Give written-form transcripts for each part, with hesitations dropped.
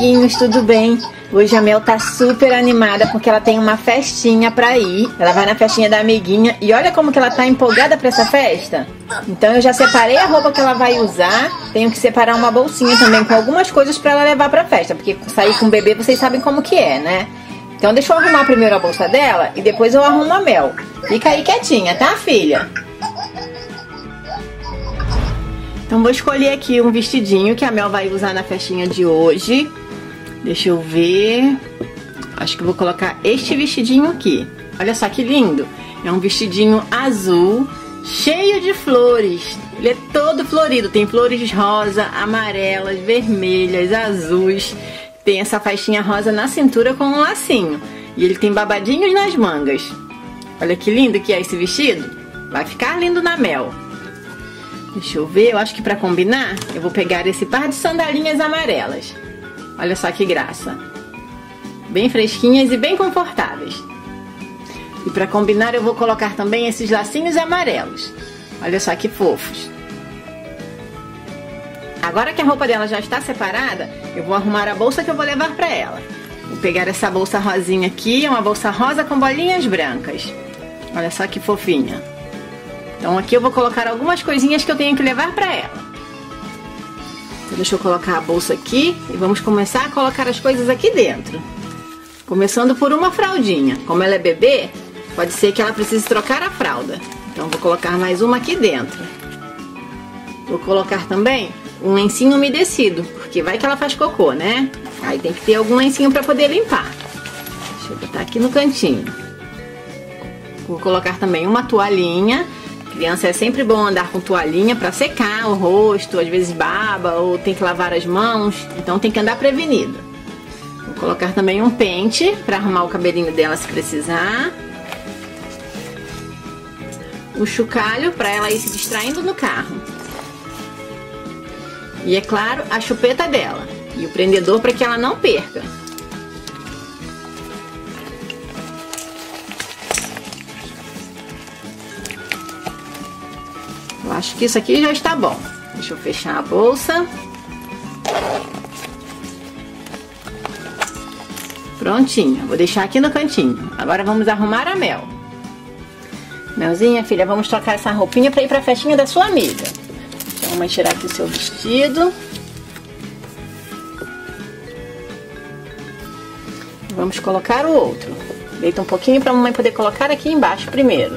amiguinhos, tudo bem? Hoje a Mel tá super animada porque ela tem uma festinha pra ir. Ela vai na festinha da amiguinha e olha como que ela tá empolgada pra essa festa. Então eu já separei a roupa que ela vai usar. Tenho que separar uma bolsinha também com algumas coisas pra ela levar pra festa, porque sair com o bebê vocês sabem como que é, né? Então deixa eu arrumar primeiro a bolsa dela e depois eu arrumo a Mel. Fica aí quietinha, tá, filha? Então vou escolher aqui um vestidinho que a Mel vai usar na festinha de hoje. Deixa eu ver. Acho que vou colocar este vestidinho aqui. Olha só que lindo. É um vestidinho azul, cheio de flores. Ele é todo florido. Tem flores rosa, amarelas, vermelhas, azuis. Tem essa faixinha rosa na cintura com um lacinho. E ele tem babadinhos nas mangas. Olha que lindo que é esse vestido. Vai ficar lindo na Mel. Deixa eu ver, eu acho que pra combinar, eu vou pegar esse par de sandalinhas amarelas. Olha só que graça. Bem fresquinhas e bem confortáveis. E pra combinar eu vou colocar também esses lacinhos amarelos. Olha só que fofos. Agora que a roupa dela já está separada, eu vou arrumar a bolsa que eu vou levar pra ela. Vou pegar essa bolsa rosinha aqui, é uma bolsa rosa com bolinhas brancas. Olha só que fofinha. Então aqui eu vou colocar algumas coisinhas que eu tenho que levar pra ela. Então, deixa eu colocar a bolsa aqui e vamos começar a colocar as coisas aqui dentro. Começando por uma fraldinha. Como ela é bebê, pode ser que ela precise trocar a fralda. Então vou colocar mais uma aqui dentro. Vou colocar também um lencinho umedecido, porque vai que ela faz cocô, né? Aí tem que ter algum lencinho pra poder limpar. Deixa eu botar aqui no cantinho. Vou colocar também uma toalhinha. Criança é sempre bom andar com toalhinha para secar o rosto, às vezes baba ou tem que lavar as mãos, então tem que andar prevenido. Vou colocar também um pente para arrumar o cabelinho dela se precisar. O chocalho para ela ir se distraindo no carro. E é claro, a chupeta dela e o prendedor para que ela não perca. Eu acho que isso aqui já está bom. Deixa eu fechar a bolsa. Prontinho. Vou deixar aqui no cantinho. Agora vamos arrumar a Mel. Melzinha, filha, vamos trocar essa roupinha para ir para a festinha da sua amiga. Deixa a mamãe tirar aqui o seu vestido. Vamos colocar o outro. Deita um pouquinho para a mamãe poder colocar aqui embaixo primeiro.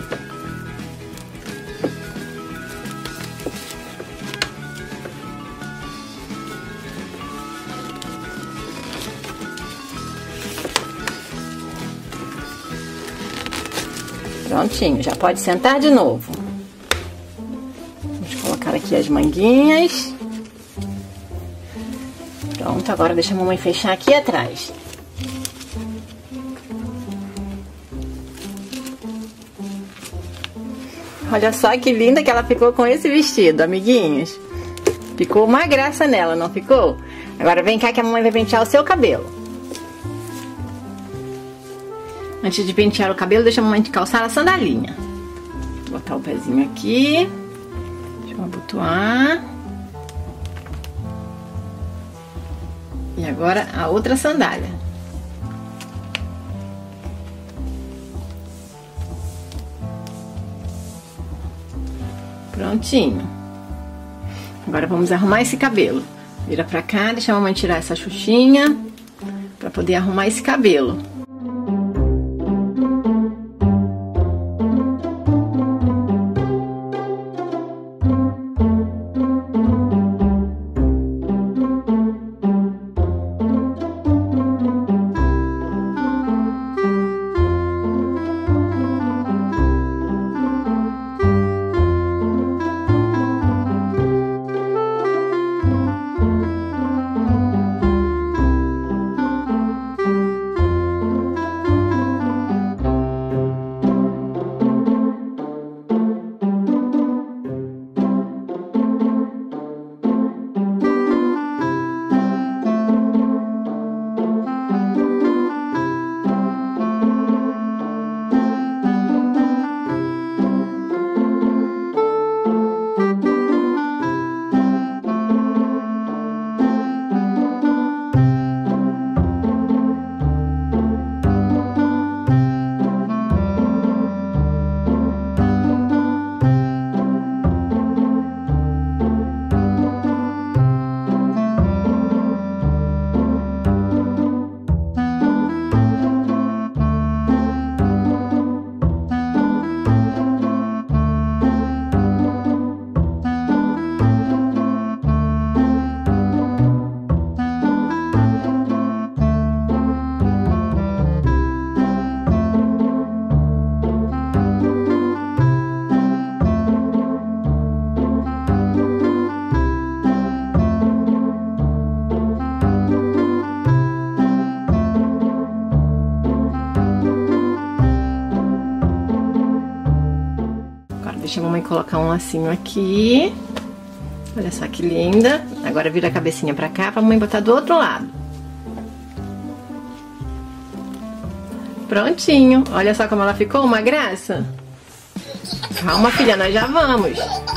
Prontinho, já pode sentar de novo. Vamos colocar aqui as manguinhas. Pronto, agora deixa a mamãe fechar aqui atrás. Olha só que linda que ela ficou com esse vestido, amiguinhos. Ficou uma graça nela, não ficou? Agora vem cá que a mamãe vai pentear o seu cabelo. Antes de pentear o cabelo, deixa a mamãe calçar a sandalinha. Vou botar o pezinho aqui. Deixa eu abotoar. E agora a outra sandália. Prontinho. Agora vamos arrumar esse cabelo. Vira pra cá, deixa a mamãe tirar essa xuxinha pra poder arrumar esse cabelo. Deixa a mamãe colocar um lacinho aqui. Olha só que linda. Agora vira a cabecinha pra cá pra mamãe botar do outro lado. Prontinho. Olha só como ela ficou, uma graça. Calma, filha, nós já vamos.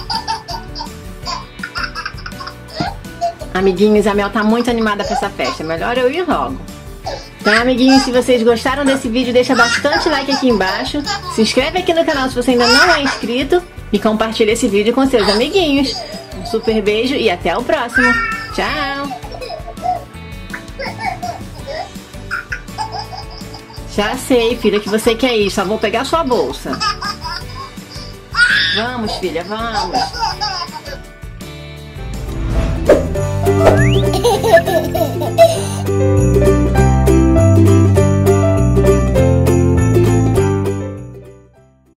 Amiguinhos, a Mel tá muito animada pra essa festa. Melhor eu ir logo. Então, amiguinhos, se vocês gostaram desse vídeo, deixa bastante like aqui embaixo. Se inscreve aqui no canal se você ainda não é inscrito. E compartilha esse vídeo com seus amiguinhos. Um super beijo e até o próximo. Tchau! Já sei, filha, que você quer ir. Só vou pegar sua bolsa. Vamos, filha, vamos.